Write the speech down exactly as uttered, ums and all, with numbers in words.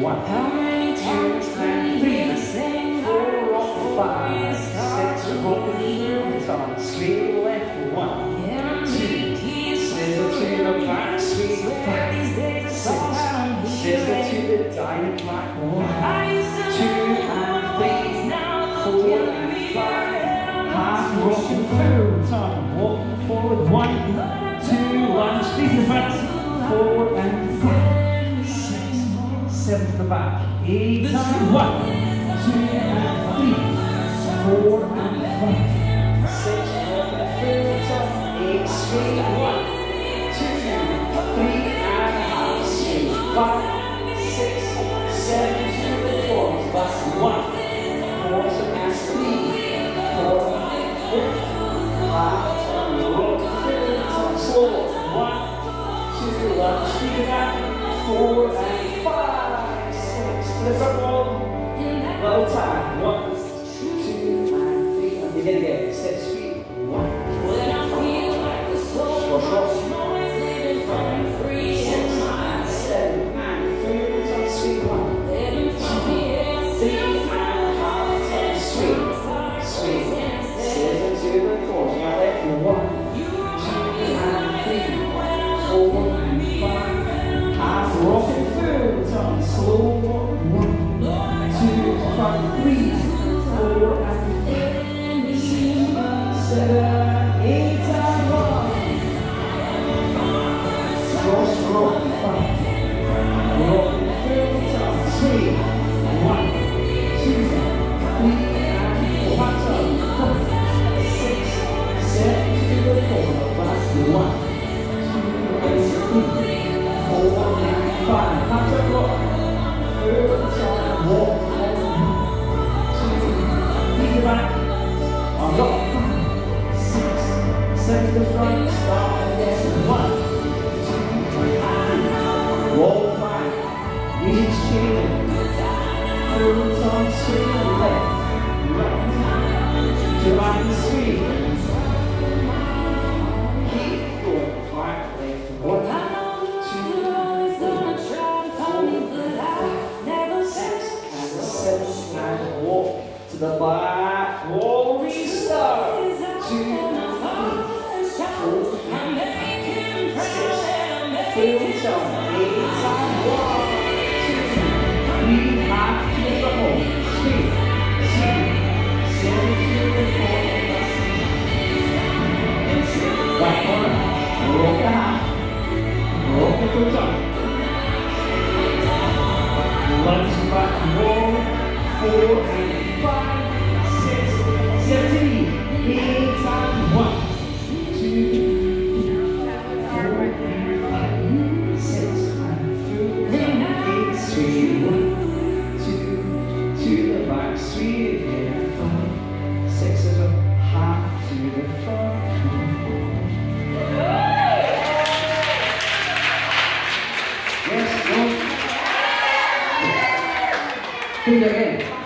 one, two, and three, four, rock, five, six, rock, return, sweep left, one, two, scissor to the back, sweep five, six, scissor to the diamond back, one, two, and three, four, and five, half, rocking through, return, walk forward, one, two, lunge, squeeze the front, four, and five, six, seven to the back, eight, nine, one, two, and three, four, and five, six, eight, sweep, one, two, three, and a half, sweep, five, six, seven, to the fours, back, one, fours, and three, four, half, turn, roll, turn, slow, one, two, lunge, sweep back, four, and five, six, to the front wall, low time, one, two, and three, and begin again, step sweep, one, slow walk, one, two, five, three, four, and six, seven, eight, and one. Cross rock, five, rock, third, three, one, two, three, and four, pattern, six, seven, to the corner, back, one, two, and three, four, and five, pattern rock. Third time, walk, one, two, lead the back, on rock, six, seven to the front, start again, one, two, and roll five, music changing, third time, swing left, right, to right and sweep, keep going, right, left, one, to the back, wall, restart, two, three, four, six, full turn, eight, and one, two, three, half to the front, three, two, seven to the corner, back corner, rock the half, rock the full turn, lunge back, wall, four, and five, six, seventeen, eight, and one, two, four, and five, six, and two, eight, three, one, two, to the back, three, again, five, six, as a half to the front. Yes, no. Do it again.